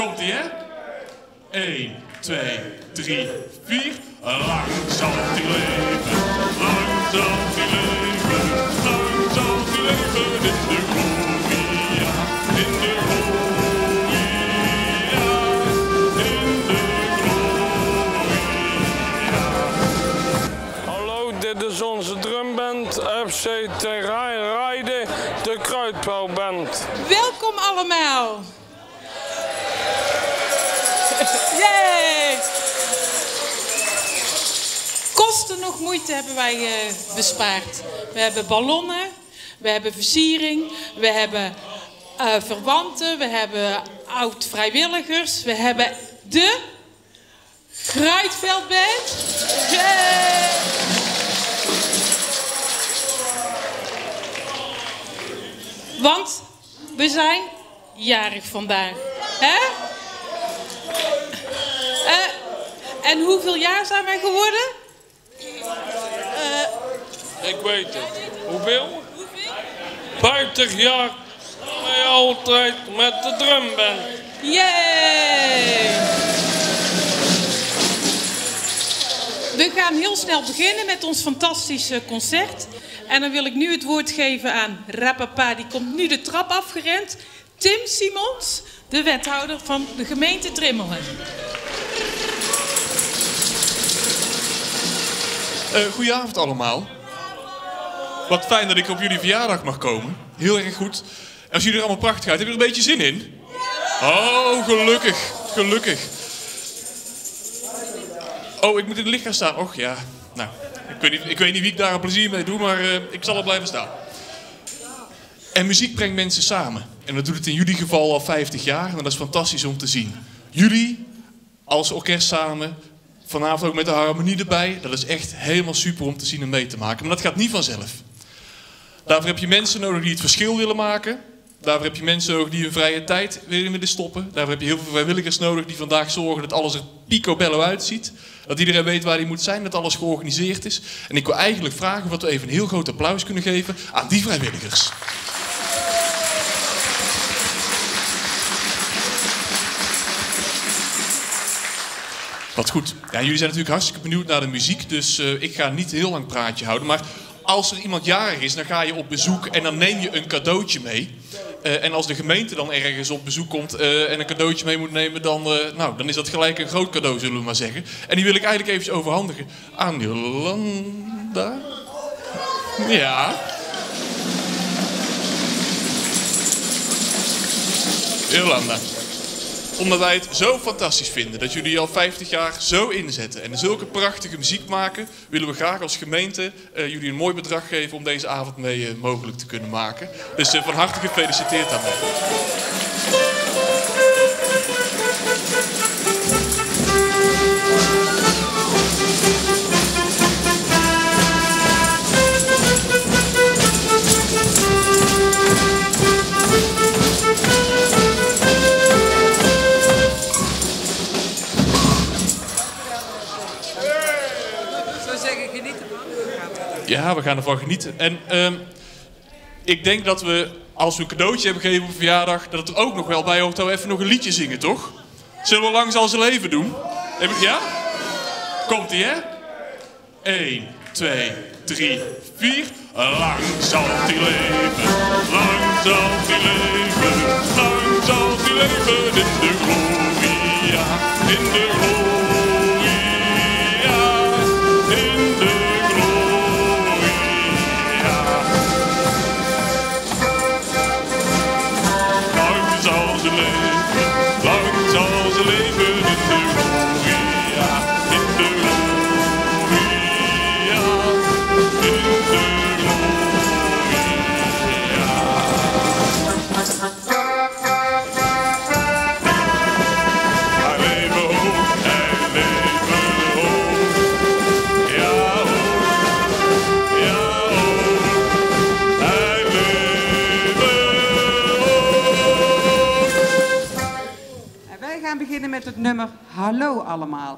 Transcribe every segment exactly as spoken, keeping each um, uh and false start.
Komt-ie, hè? één, twee, drie, vier. Lang zal die leven, lang zal die leven, lang zal die leven in de gloria, in de gloria, in de gloria. Hallo, dit is onze drumband F C Terrein de Kruidpijlband. Welkom allemaal. Yay! Kosten nog moeite hebben wij uh, bespaard. We hebben ballonnen, we hebben versiering, we hebben uh, verwanten, we hebben oud-vrijwilligers, we hebben de Kruidveldband. Yay! Want we zijn jarig vandaag. Hè? Uh, en hoeveel jaar zijn wij geworden? Uh, Ik weet het. Hoeveel? vijftig jaar staan wij altijd met de drumband. Yay! We gaan heel snel beginnen met ons fantastische concert. En dan wil ik nu het woord geven aan Rapapa, die komt nu de trap afgerend. Tim Simons, de wethouder van de gemeente Drimmelen. Uh, goedenavond allemaal. Wat fijn dat ik op jullie verjaardag mag komen. Heel erg goed. En als jullie er allemaal prachtig uit, hebben jullie er een beetje zin in? Oh, gelukkig. Gelukkig. Oh, ik moet in het licht gaan staan. Och ja, nou, ik weet niet, ik weet niet wie ik daar een plezier mee doe, maar uh, ik zal er blijven staan. En muziek brengt mensen samen. En dat doet het in jullie geval al vijftig jaar. En dat is fantastisch om te zien. Jullie als orkest samen, vanavond ook met de harmonie erbij. Dat is echt helemaal super om te zien en mee te maken. Maar dat gaat niet vanzelf. Daarvoor heb je mensen nodig die het verschil willen maken. Daarvoor heb je mensen nodig die hun vrije tijd willen stoppen. Daarvoor heb je heel veel vrijwilligers nodig die vandaag zorgen dat alles er picobello uitziet. Dat iedereen weet waar hij moet zijn, dat alles georganiseerd is. En ik wil eigenlijk vragen of we even een heel groot applaus kunnen geven aan die vrijwilligers. Wat goed. Ja, jullie zijn natuurlijk hartstikke benieuwd naar de muziek, dus uh, ik ga niet een heel lang praatje houden. Maar als er iemand jarig is, dan ga je op bezoek en dan neem je een cadeautje mee. Uh, en als de gemeente dan ergens op bezoek komt uh, en een cadeautje mee moet nemen, dan, uh, nou, dan is dat gelijk een groot cadeau, zullen we maar zeggen. En die wil ik eigenlijk eventjes overhandigen aan Jolanda. Ja. Jolanda. Omdat wij het zo fantastisch vinden dat jullie al vijftig jaar zo inzetten en zulke prachtige muziek maken, willen we graag als gemeente uh, jullie een mooi bedrag geven om deze avond mee uh, mogelijk te kunnen maken. Dus uh, van harte gefeliciteerd daarmee. Ja, we gaan ervan genieten. En uh, ik denk dat we, als we een cadeautje hebben gegeven op een verjaardag, dat het er ook nog wel bij hoort dat we even nog een liedje zingen, toch? Zullen we lang zal zijn leven doen? Ja? Komt-ie, hè? één, twee, drie, vier. Lang zal die leven, lang zal die leven, lang zal die leven in de gloria, in de gloria, in de met het nummer Hallo allemaal.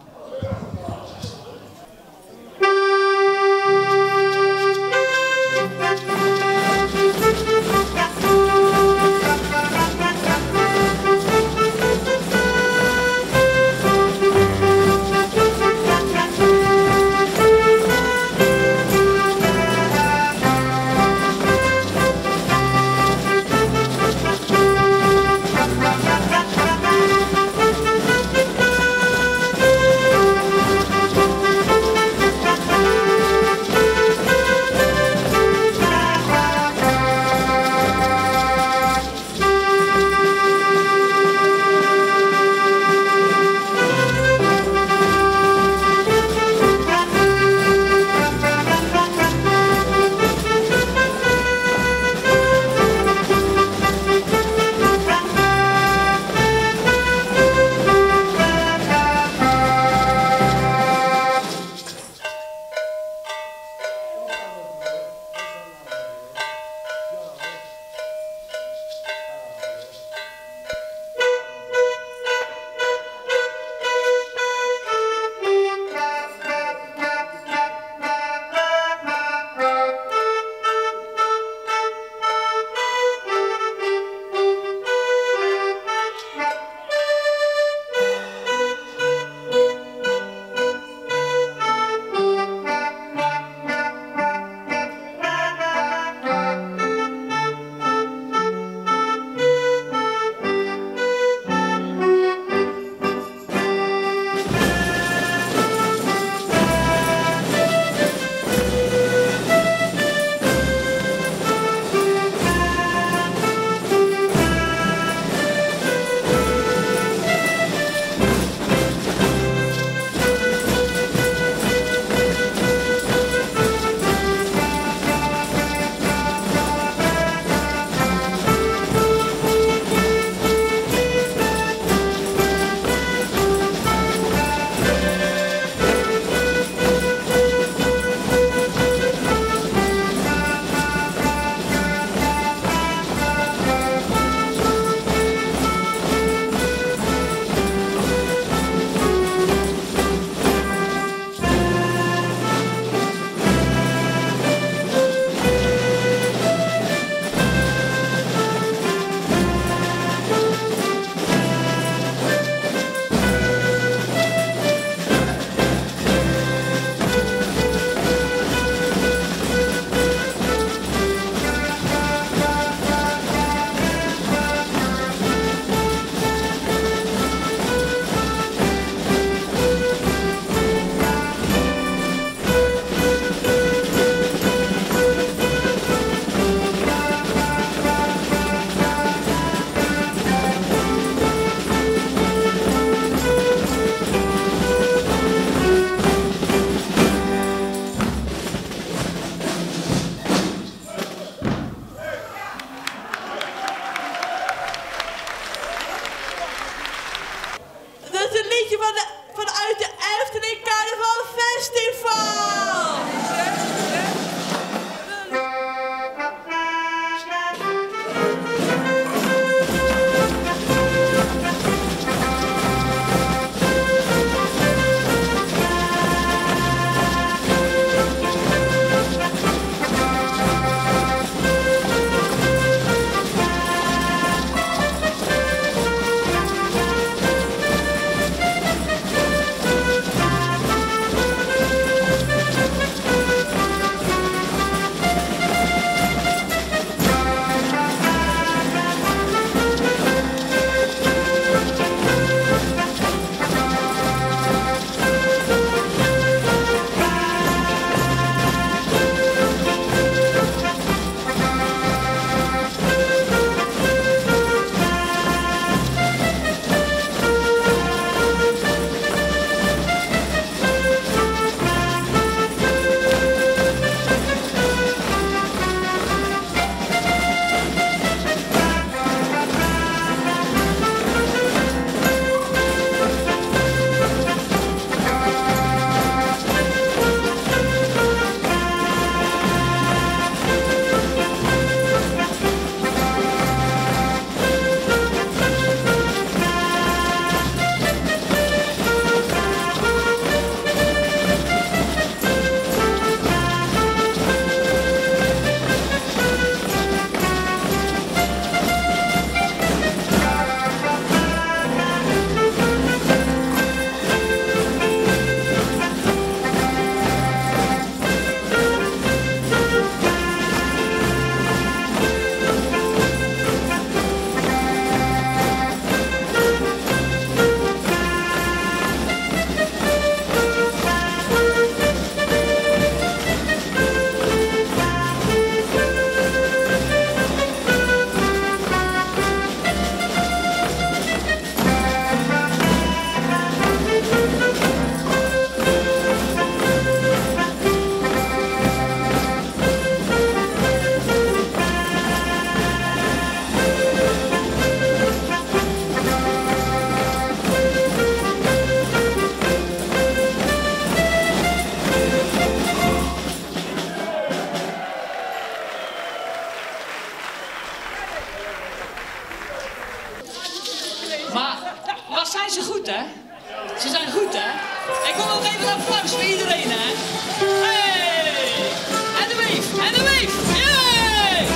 zijn ze goed, hè? Ze zijn goed, hè? Ik wil nog even een applaus voor iedereen, hè? Hey! En de wave, en de wave! Yay!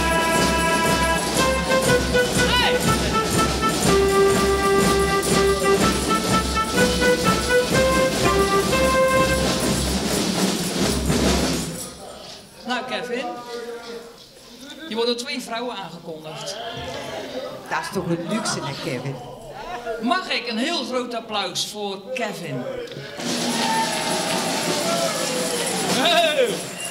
Hey! Nou, Kevin. Je wordt door twee vrouwen aangekondigd. Dat is toch een luxe, hè, Kevin? Mag ik een heel groot applaus voor Kevin? Hey!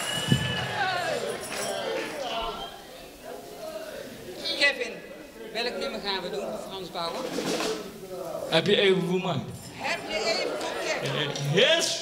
Kevin, welk nummer gaan we doen, Frans Bauer? Heb je even voor mij? Heb je even voor Kevin? Yes!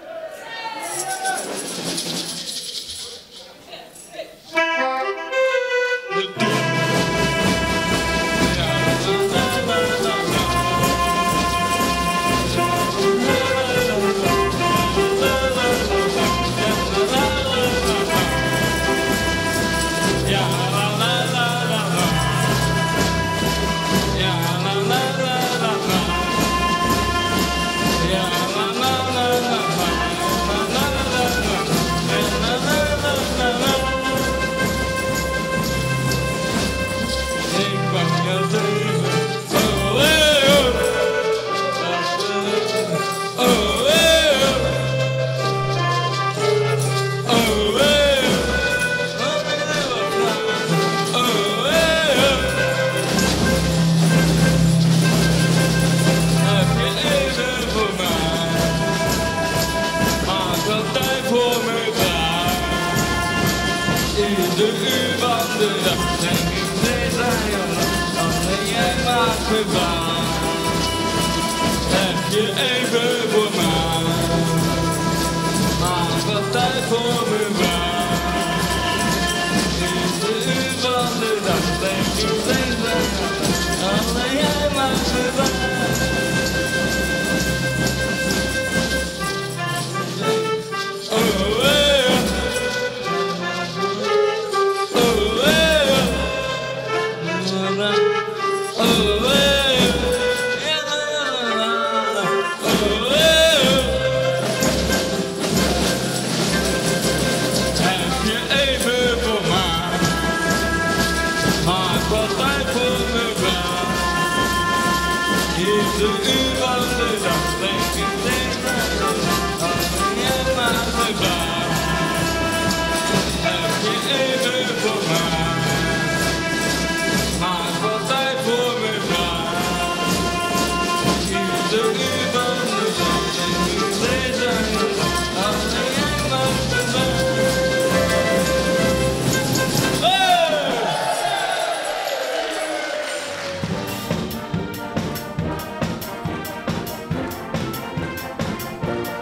Heb je even voor mij, maak wat tijd voor me vrij. Ieder uur van de dag denk ik deze, alleen jij maakt me blij. Oh, hey. Oh, hey. Oh, hey. De uur van de dag denk ik deze, alleen jij maakt me blij. Heb je even voor mij, maak wat tijd voor me vrij. De uur van de dag denk ik deze, alleen jij maakt me blij. Hey!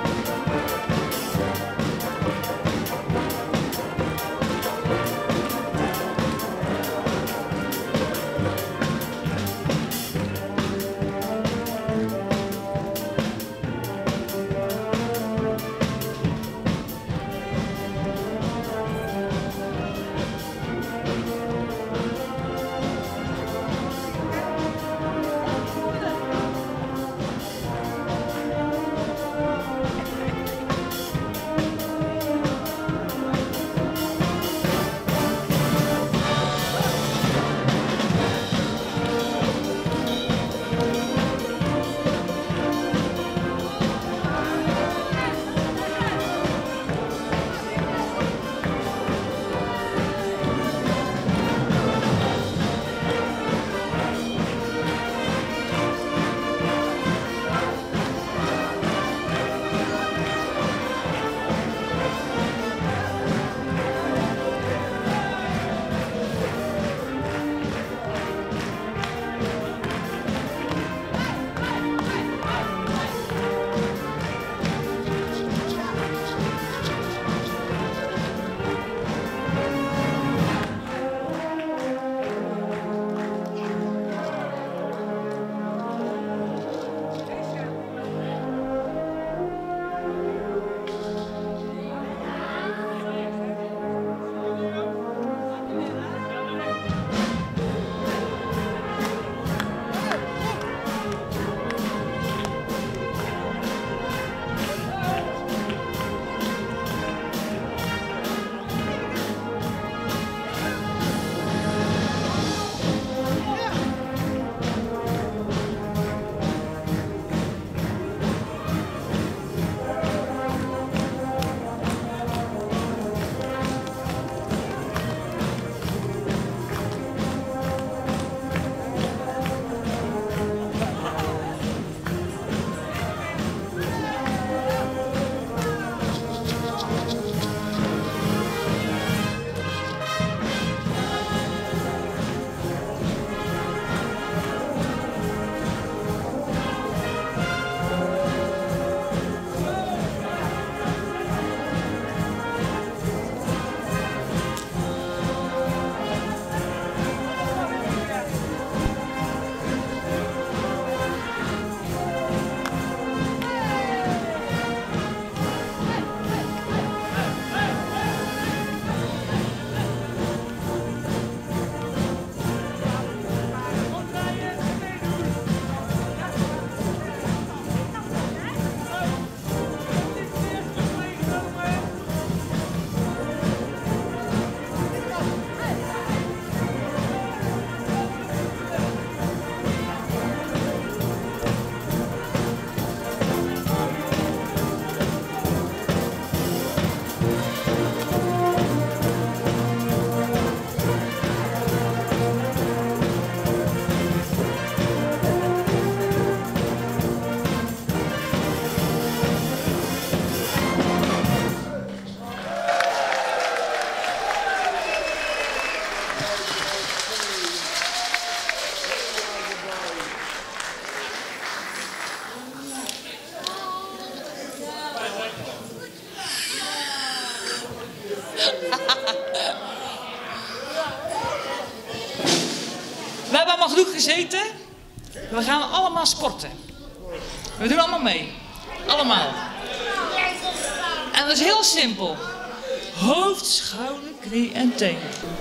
vergeten. We gaan allemaal sporten. We doen allemaal mee. Allemaal. En dat is heel simpel. Hoofd, schouder, knie en teen.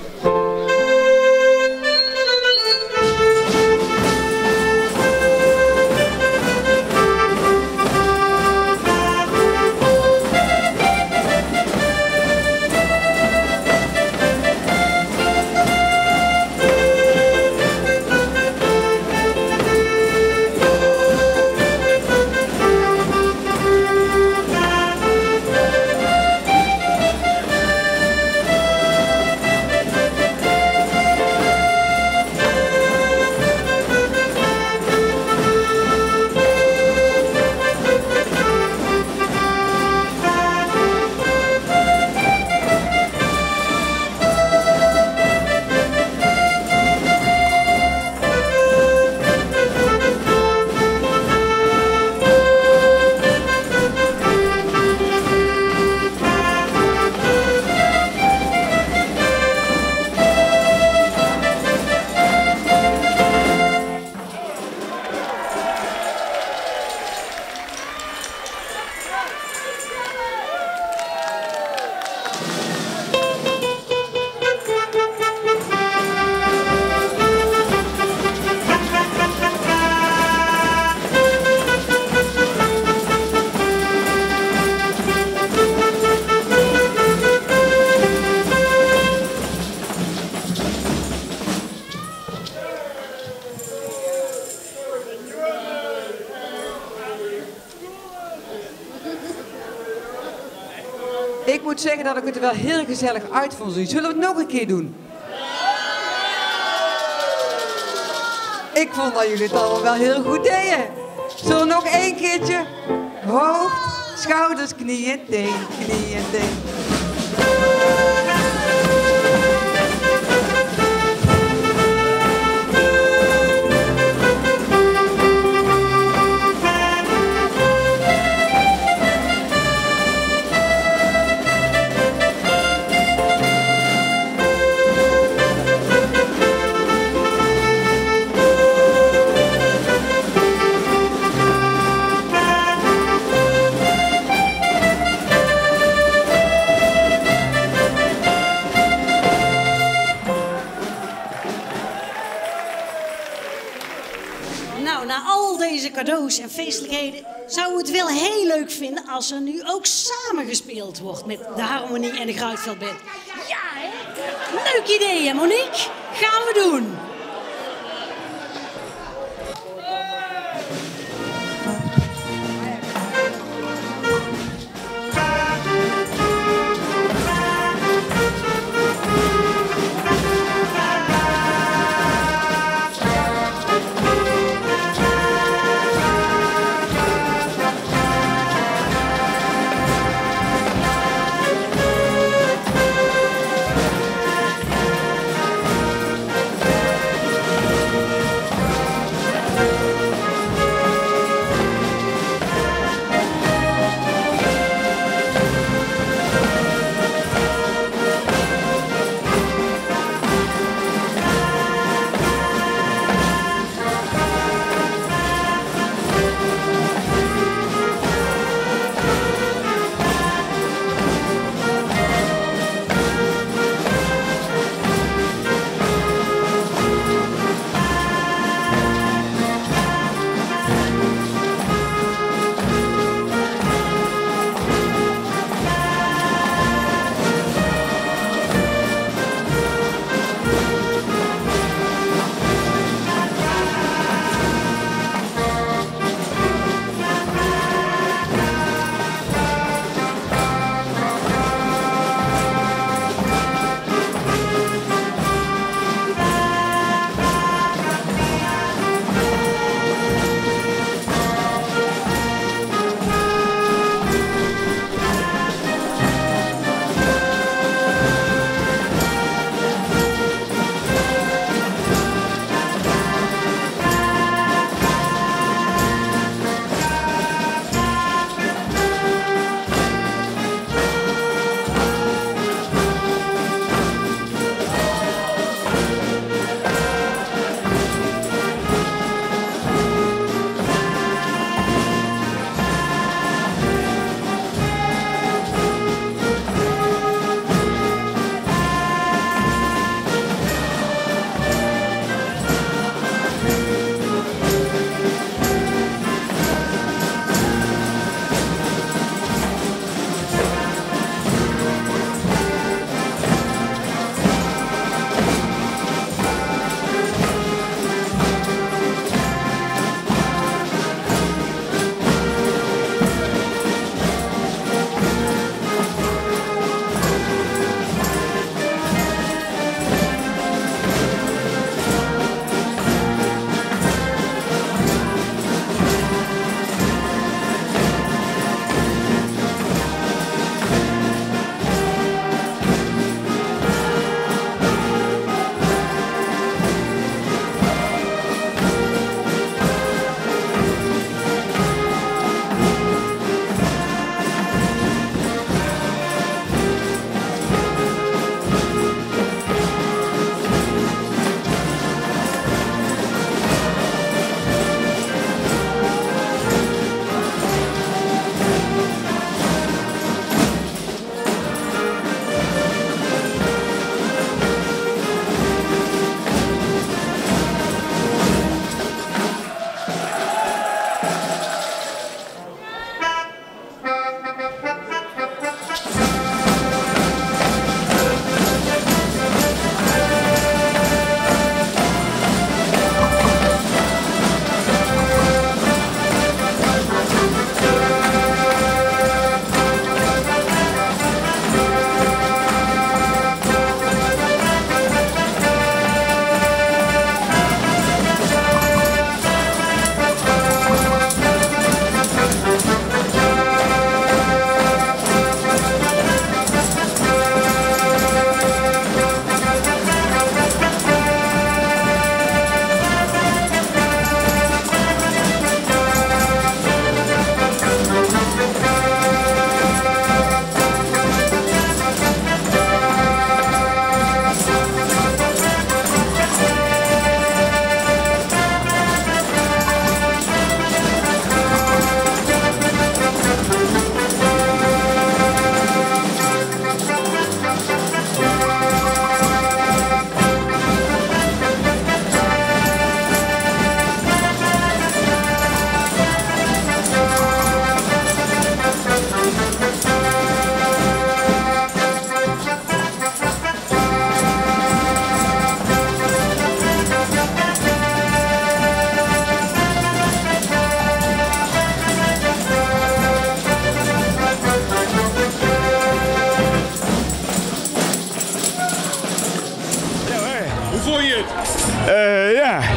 Ik moet zeggen dat ik het er wel heel gezellig uit vond. Zullen we het nog een keer doen? Ik vond dat jullie het allemaal wel heel goed deden. Zullen we nog één keertje? Hoofd, schouders, knieën, teen, knieën, teen. Nou, na al deze cadeaus en feestelijkheden zou we het wel heel leuk vinden als er nu ook samen gespeeld wordt met de Harmonie en de Gruitveldband. Ja, hè? Leuk idee, hè, Monique? Gaan we doen.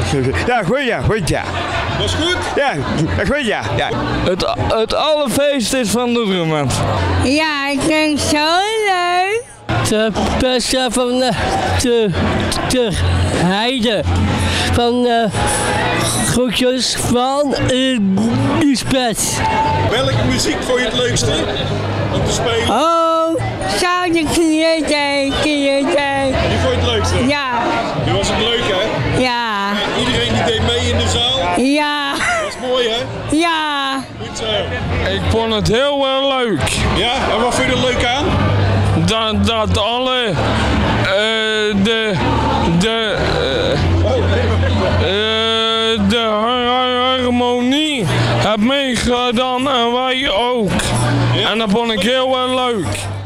Ja, goed ja, goed ja. Was goed? Ja, goed ja. ja. Het, het allerfeest is van de Drummen. Ja, ik vind het zo leuk. De beste van de, de, de heide. Van de groetjes van uh, Lisbeth. Welke muziek vond je het leukste om te spelen? Oh, zou de knieën zijn, knieën zijn. Die vond je het leukste? Ja. Die was het leuk hè? Ja. En iedereen die deed mee in de zaal? Ja. Dat is mooi hè? Ja. Goed zo. Ik vond het heel erg leuk. Ja, en wat vond je er leuk aan? Dat, dat alle uh, de de uh, uh, de harmonie hebben meegedaan en wij ook. En dat vond ik heel erg leuk.